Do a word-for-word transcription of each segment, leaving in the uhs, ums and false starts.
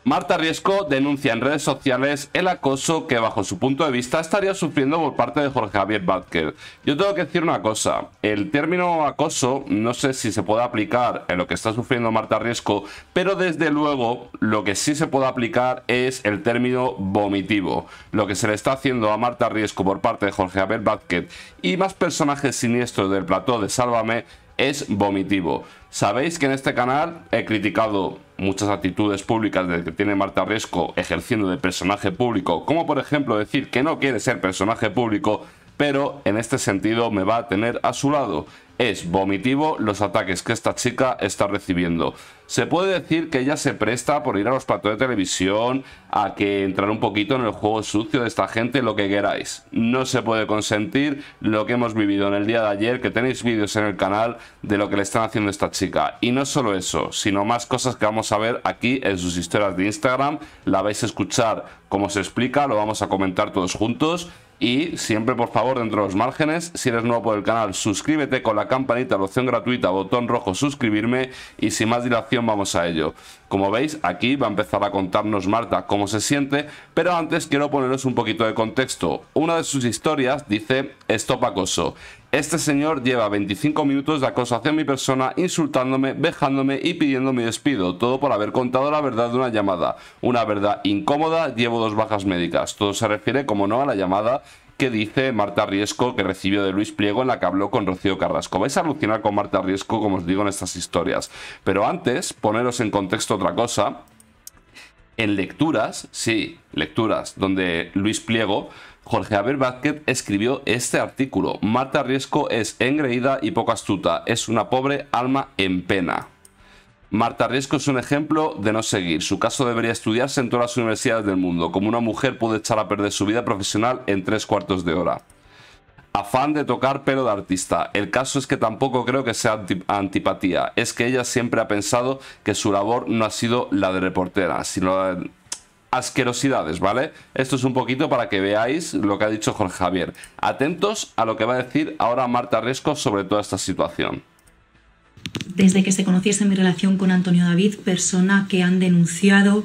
Marta Riesco denuncia en redes sociales el acoso que bajo su punto de vista estaría sufriendo por parte de Jorge Javier Vázquez. Yo tengo que decir una cosa, el término acoso no sé si se puede aplicar en lo que está sufriendo Marta Riesco, pero desde luego lo que sí se puede aplicar es el término vomitivo. Lo que se le está haciendo a Marta Riesco por parte de Jorge Javier Vázquez y más personajes siniestros del plató de Sálvame es vomitivo. Sabéis que en este canal he criticado muchas actitudes públicas de que tiene Marta Riesco ejerciendo de personaje público, como por ejemplo decir que no quiere ser personaje público, pero en este sentido me va a tener a su lado. Es vomitivo los ataques que esta chica está recibiendo. Se puede decir que ella se presta por ir a los platos de televisión, a que entrar un poquito en el juego sucio de esta gente, lo que queráis. No se puede consentir lo que hemos vivido en el día de ayer, que tenéis vídeos en el canal de lo que le están haciendo a esta chica. Y no solo eso, sino más cosas que vamos a ver aquí en sus historias de Instagram. La vais a escuchar cómo se explica, lo vamos a comentar todos juntos. Y siempre, por favor, dentro de los márgenes, si eres nuevo por el canal, suscríbete con la campanita, la opción gratuita, botón rojo, suscribirme, y sin más dilación vamos a ello. Como veis, aquí va a empezar a contarnos Marta cómo se siente, pero antes quiero poneros un poquito de contexto. Una de sus historias dice: Stop acoso. Este señor lleva veinticinco minutos de acoso hacia mi persona, insultándome, vejándome y pidiendo mi despido, todo por haber contado la verdad de una llamada. Una verdad incómoda, llevo dos bajas médicas. Todo se refiere, como no, a la llamada que dice Marta Riesco que recibió de Luis Pliego, en la que habló con Rocío Carrasco. Vais a alucinar con Marta Riesco, como os digo, en estas historias. Pero antes, poneros en contexto otra cosa. En lecturas, sí, lecturas, donde Luis Pliego, Jorge Javier Vázquez escribió este artículo: Marta Riesco es engreída y poco astuta, es una pobre alma en pena. Marta Riesco es un ejemplo de no seguir. Su caso debería estudiarse en todas las universidades del mundo. Como una mujer puede echar a perder su vida profesional en tres cuartos de hora. Afán de tocar pelo de artista. El caso es que tampoco creo que sea antipatía. Es que ella siempre ha pensado que su labor no ha sido la de reportera, sino la de asquerosidades, ¿vale? Esto es un poquito para que veáis lo que ha dicho Jorge Javier. Atentos a lo que va a decir ahora Marta Riesco sobre toda esta situación. Desde que se conociese mi relación con Antonio David, persona que han denunciado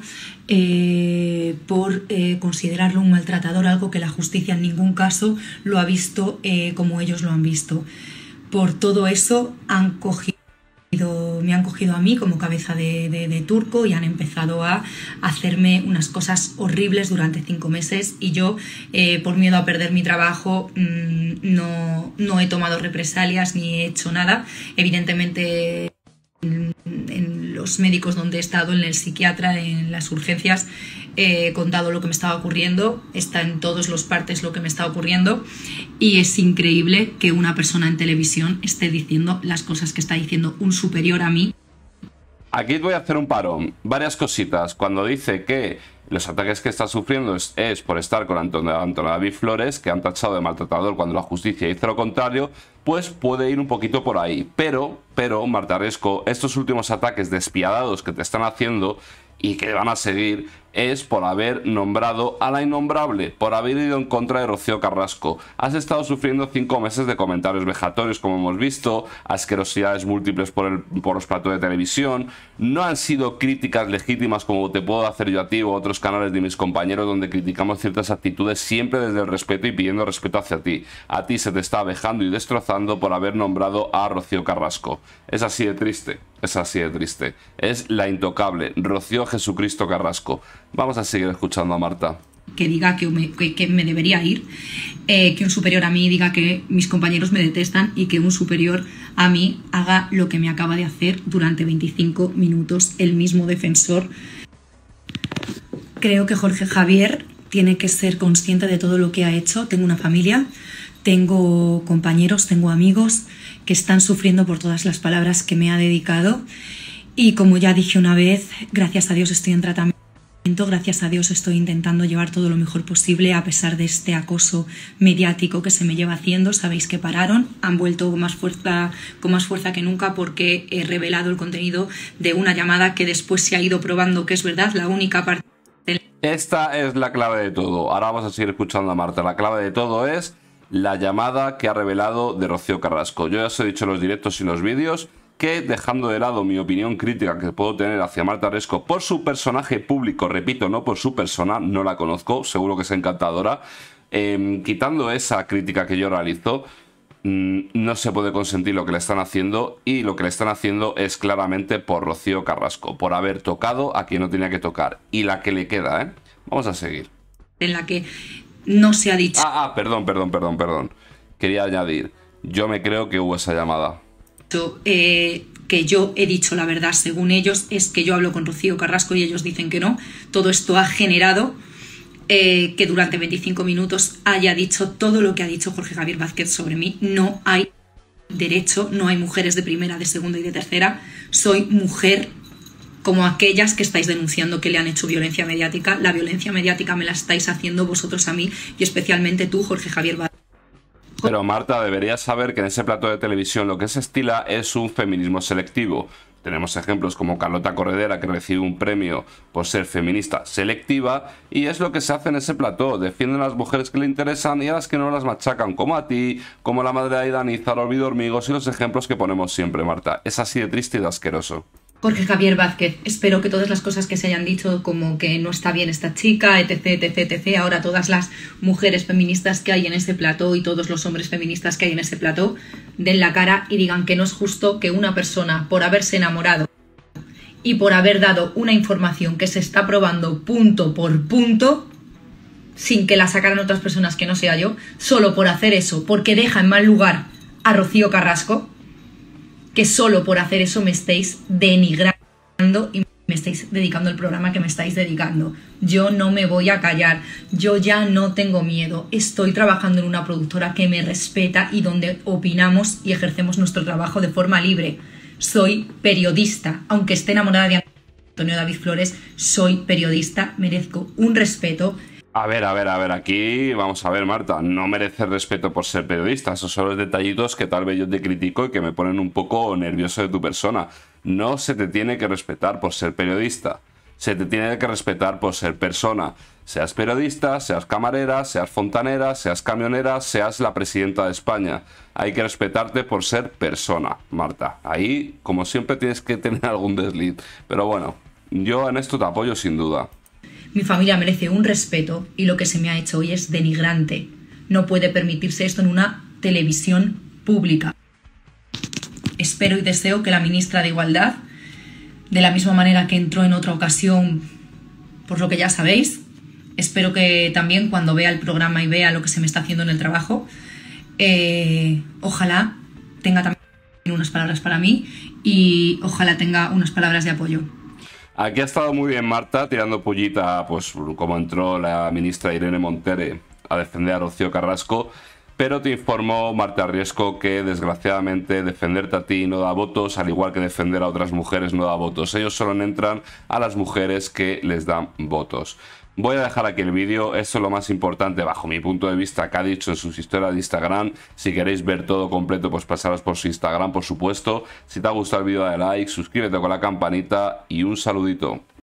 eh, por eh, considerarlo un maltratador, algo que la justicia en ningún caso lo ha visto eh, como ellos lo han visto. Por todo eso han cogido, me han cogido a mí como cabeza de, de, de turco y han empezado a hacerme unas cosas horribles durante cinco meses y yo, eh, por miedo a perder mi trabajo, mmm, no, no he tomado represalias ni he hecho nada. Evidentemente, en, en los médicos donde he estado, en el psiquiatra, en las urgencias, he contado lo que me estaba ocurriendo, está en todos los partes lo que me está ocurriendo, y es increíble que una persona en televisión esté diciendo las cosas que está diciendo un superior a mí. Aquí voy a hacer un parón. Varias cositas. Cuando dice que los ataques que está sufriendo es, es por estar con Antonio, Antonio David Flores, que han tachado de maltratador cuando la justicia hizo lo contrario, pues puede ir un poquito por ahí. Pero, pero, Marta Riesco, estos últimos ataques despiadados que te están haciendo y que van a seguir es por haber nombrado a la innombrable, por haber ido en contra de Rocío Carrasco. Has estado sufriendo cinco meses de comentarios vejatorios, como hemos visto, asquerosidades múltiples por, el, por los platos de televisión. No han sido críticas legítimas como te puedo hacer yo a ti o a otros canales de mis compañeros, donde criticamos ciertas actitudes siempre desde el respeto y pidiendo respeto hacia ti. A ti se te está vejando y destrozando por haber nombrado a Rocío Carrasco. Es así de triste, es así de triste. Es la intocable Rocío Jesucristo Carrasco. Vamos a seguir escuchando a Marta. Que diga que me, que, que me debería ir, eh, que un superior a mí diga que mis compañeros me detestan y que un superior a mí haga lo que me acaba de hacer durante veinticinco minutos el mismo defensor. Creo que Jorge Javier tiene que ser consciente de todo lo que ha hecho. Tengo una familia, tengo compañeros, tengo amigos que están sufriendo por todas las palabras que me ha dedicado, y como ya dije una vez, gracias a Dios estoy en tratamiento. Gracias a Dios estoy intentando llevar todo lo mejor posible a pesar de este acoso mediático que se me lleva haciendo. Sabéis que pararon, han vuelto con más fuerza, con más fuerza que nunca, porque he revelado el contenido de una llamada que después se ha ido probando que es verdad. La única parte... Esta es la clave de todo. Ahora vamos a seguir escuchando a Marta. La clave de todo es la llamada que ha revelado de Rocío Carrasco. Yo ya os he dicho en los directos y los vídeos que, dejando de lado mi opinión crítica que puedo tener hacia Marta Riesco por su personaje público, repito, no por su persona, no la conozco, seguro que es encantadora, eh, quitando esa crítica que yo realizo, no se puede consentir lo que le están haciendo, y lo que le están haciendo es claramente por Rocío Carrasco, por haber tocado a quien no tenía que tocar, y la que le queda, ¿eh? Vamos a seguir. En la que no se ha dicho... Ah, ah, perdón, perdón, perdón, perdón. Quería añadir, yo me creo que hubo esa llamada. Eh, que yo he dicho la verdad, según ellos, es que yo hablo con Rocío Carrasco y ellos dicen que no. Todo esto ha generado... Eh, que durante veinticinco minutos haya dicho todo lo que ha dicho Jorge Javier Vázquez sobre mí. No hay derecho, no hay mujeres de primera, de segunda y de tercera. Soy mujer como aquellas que estáis denunciando que le han hecho violencia mediática. La violencia mediática me la estáis haciendo vosotros a mí, y especialmente tú, Jorge Javier Vázquez. Pero Marta, deberías saber que en ese plato de televisión lo que se estila es un feminismo selectivo. Tenemos ejemplos como Carlota Corredera, que recibe un premio por ser feminista selectiva, y es lo que se hace en ese plató. Defienden a las mujeres que le interesan y a las que no las machacan, como a ti, como la madre de Aidaniza, Olvido Hormigos y los ejemplos que ponemos siempre, Marta. Es así de triste y de asqueroso. Jorge Javier Vázquez, espero que todas las cosas que se hayan dicho, como que no está bien esta chica, etc, etc, etc, ahora todas las mujeres feministas que hay en ese plató y todos los hombres feministas que hay en ese plató, den la cara y digan que no es justo que una persona, por haberse enamorado y por haber dado una información que se está probando punto por punto, sin que la sacaran otras personas que no sea yo, solo por hacer eso, porque deja en mal lugar a Rocío Carrasco, que solo por hacer eso me estáis denigrando y me estáis dedicando el programa que me estáis dedicando. Yo no me voy a callar, yo ya no tengo miedo, estoy trabajando en una productora que me respeta y donde opinamos y ejercemos nuestro trabajo de forma libre. Soy periodista, aunque esté enamorada de Antonio David Flores, soy periodista, merezco un respeto. A ver, a ver, a ver, aquí vamos a ver, Marta, no mereces respeto por ser periodista. Esos son los detallitos que tal vez yo te critico y que me ponen un poco nervioso de tu persona. No se te tiene que respetar por ser periodista, se te tiene que respetar por ser persona. Seas periodista, seas camarera, seas fontanera, seas camionera, seas la presidenta de España. Hay que respetarte por ser persona, Marta. Ahí, como siempre, tienes que tener algún desliz. Pero bueno, yo en esto te apoyo sin duda. Mi familia merece un respeto y lo que se me ha hecho hoy es denigrante. No puede permitirse esto en una televisión pública. Espero y deseo que la ministra de Igualdad, de la misma manera que entró en otra ocasión, por lo que ya sabéis, espero que también cuando vea el programa y vea lo que se me está haciendo en el trabajo, eh, ojalá tenga también unas palabras para mí y ojalá tenga unas palabras de apoyo. Aquí ha estado muy bien Marta, tirando pullita, pues como entró la ministra Irene Montero a defender a Rocío Carrasco, pero te informó Marta Riesco que desgraciadamente defenderte a ti no da votos, al igual que defender a otras mujeres no da votos. Ellos solo entran a las mujeres que les dan votos. Voy a dejar aquí el vídeo, esto es lo más importante bajo mi punto de vista que ha dicho en sus historias de Instagram. Si queréis ver todo completo, pues pasaros por su Instagram, por supuesto. Si te ha gustado el vídeo, dale like, suscríbete con la campanita y un saludito.